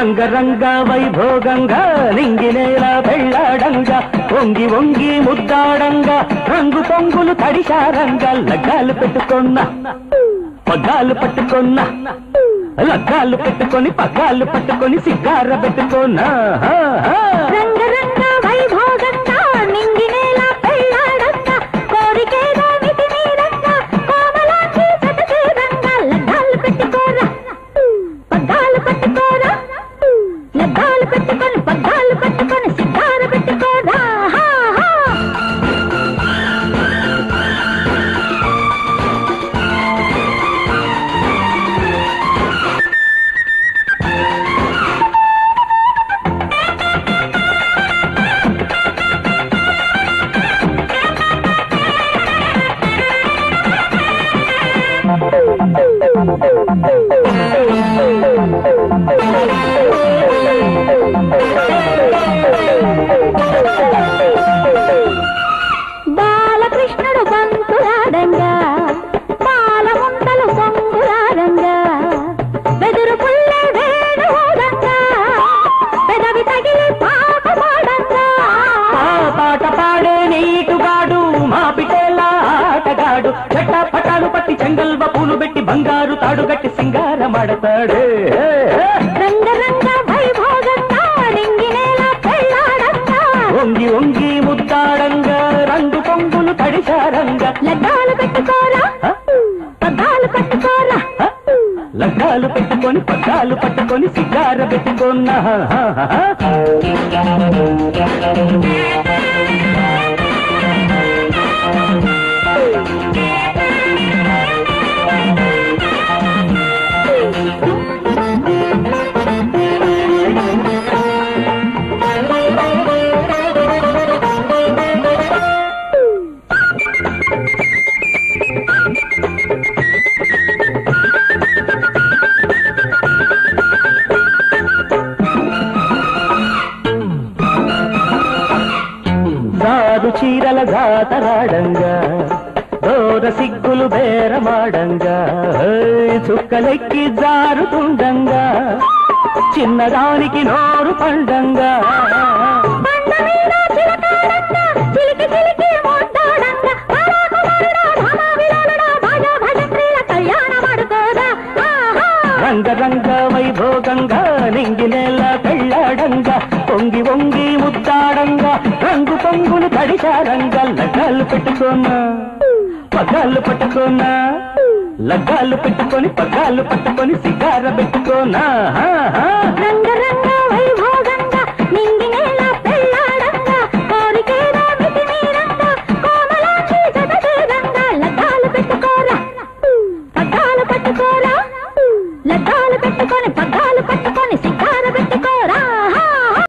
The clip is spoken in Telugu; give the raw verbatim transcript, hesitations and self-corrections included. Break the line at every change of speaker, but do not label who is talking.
రంగరంగ వైభోగంగా నింగినేలా పెళ్ళాడంగా వంగి వంగి ముద్దాడంగా రంగు పొంగులు తడిశారంగా లగ్గాలు పెట్టుకున్నా పగ్గాలు పట్టుకున్నా లగ్గాలు పెట్టుకొని పగ్గాలు పట్టుకొని సిగ్గార పెట్టుకున్నా
రంగరంగ వైభోగంగా నింగినేలా పెళ్ళాడంగా కోరికేదో మితి మీరంగా కోమలాంటి జతచేరంగా లగ్గాలు పెట్టుకోరా పగ్గాలు పట్టుకోరా లగ్గాలు పెట్టుకొని పగ్గాలు పట్టుకొని సిగ్గార పెట్టుకోరా బాలకృష్ణుడు బంతులాడంగా పాల ముంతలు పొంగులాడంగా బెదురు పుల్లె వేణుదంగా పెదవి తగిలి పాట పాడంగా
పాట పాడే నీటుగాడు మా పిటేలా ఆటగాడు చెట్ట పటాలు పట్టి చెంగల్వ పూలు పెట్టి బంగారు తాడు గట్టి సింగారమాడతాడు
రంగరంగ వైభోగంగా నింగినేలా పెళ్ళాడంగా
వంగి వంగి ముద్దాడంగా రంగు పొంగులు తడిశారంగా
లగ్గాలు పెట్టుకోరా పగ్గాలు పట్టుకోరా
లగ్గాలు పెట్టుకొని పగ్గాలు పట్టుకొని సిగార పెట్టుకున్నా జాదు చీరల జాతరాడంగా దూర సిగ్గులు బేరమాడంగా చుక్కలెక్కి జారుతుండంగా చిన్నదానికి నోరు పండంగా రంగరంగ వైభోగంగా నింగినేల పెళ్ళాడంగా పొంగి వంగి ముద్దాడంగా రంగు పొంగులు తడిశారంగా లగ్గాలు పెట్టుకున్నా పగ్గాలు పట్టుకున్నా లగ్గాలు పెట్టుకొని పగ్గాలు పట్టుకొని సిగార పెట్టుకున్నా
రంగరంగ వైభోగంగా నింగినేల